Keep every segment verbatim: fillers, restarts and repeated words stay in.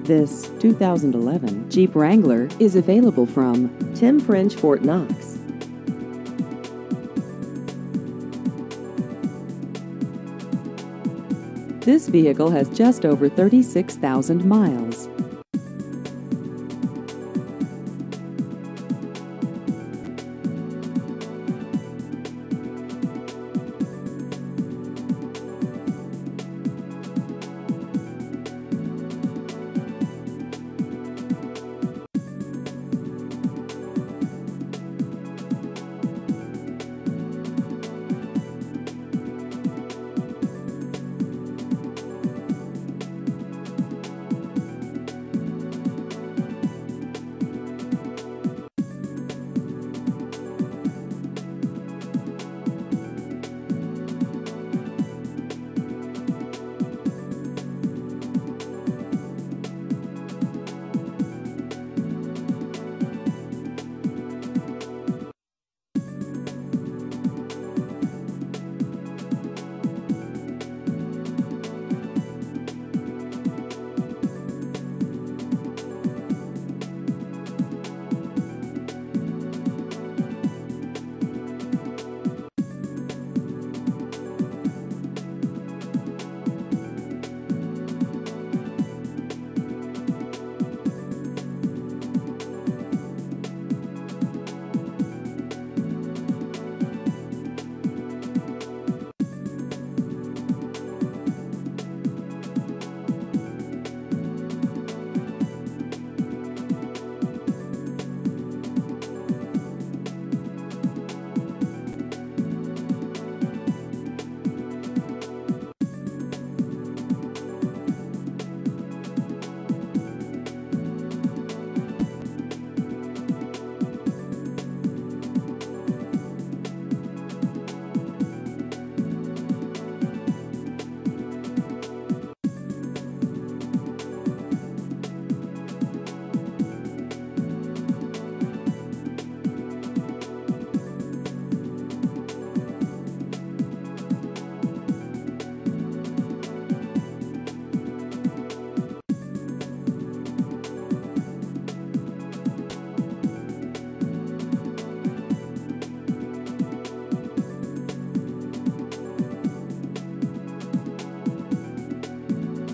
This two thousand eleven Jeep Wrangler is available from Tim French Fort Knox. This vehicle has just over thirty-six thousand miles.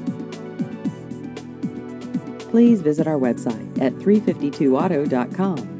Please visit our website at three fifty-two auto dot com.